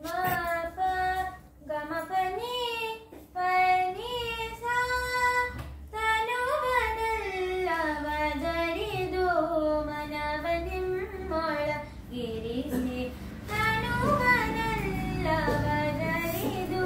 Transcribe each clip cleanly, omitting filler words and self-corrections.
ಪ ಗಮ ಪನಿ ಪನಿ ಸಾ ತನುವನಲ್ಲವ ಜರಿದು ಮನವನಿಮ್ಮೊಳಗಿರಿಸಿ ತನುವನಲ್ಲವ ಜರಿದು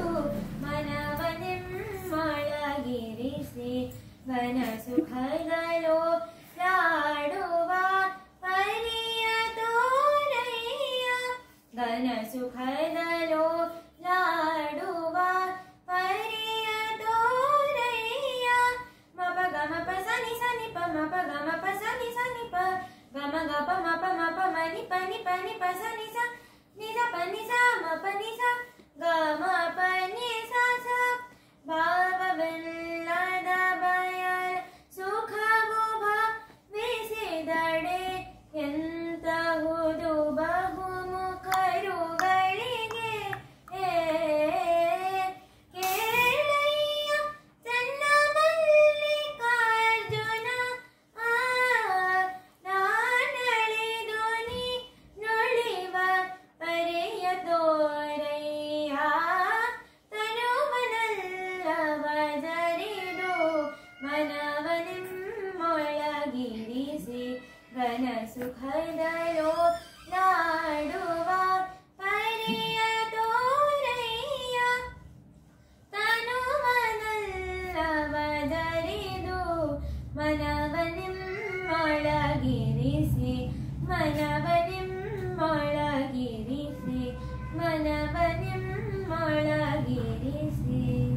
ಮನವನಿಮ್ಮೊಳಗಿರಿಸಿ ಘನ ಸುಖಗಳು ಲಾಡುವ ಪರಿಯ ತೋರಯ್ಯ ಘನ ಸುಖಗಳು ಲಾಡುವ ಪರಿಯ ತೋರಯ್ಯ ಮಪ ಗಮ ಪ ಸನಿ ಸನಿ ಪ ಮಪ ಗಮ ಪ ಸನಿ ಸನಿ ಪ ಗಮ ಗ ಪ ಮಪ ಮಪ ಮನಿ ಪನಿ ಪನಿ ಪ ಸನಿ ಸ ನಿ ಸ ಪನಿ ಸ ಮಪ ನಿ ಸ ಗಮ ಪನಿ ಸ ಸ ಭಾವವಿಲ್ಲದ ಬಯಲ ಸುಖವು ಭಾವಿಸಿದಡೆ ಎಂತಹುದು ಬಹುಮುಖರುಗಳಿಗೆ ಕೇಳಯ್ಯ ಚನ್ನ ಮಲ್ಲಿಕಾರ್ಜುನ ನಾನಳಿದು ನೀ ನುಳಿವ ಪರಿಯ ತೋರಯ್ಯ ತನುವನಲ್ಲವ ಜರಿದು ಮನವನಿಮ್ಮೊಳಗಿರಿಸಿ ಘನ ಸುಖದಲೋ ನಾಡುವ ಪರಿಯ ತೋರಯ್ಯ ತನುವನಲ್ಲವ ಜರಿದು ಮನವನಿಮ್ಮೊಳಗಿರಿಸಿ ಮನವನಿಮ್ಮೊಳಗಿರಿಸಿ ಮನವನಿಮ್ಮೊಳಗಿರಿಸಿ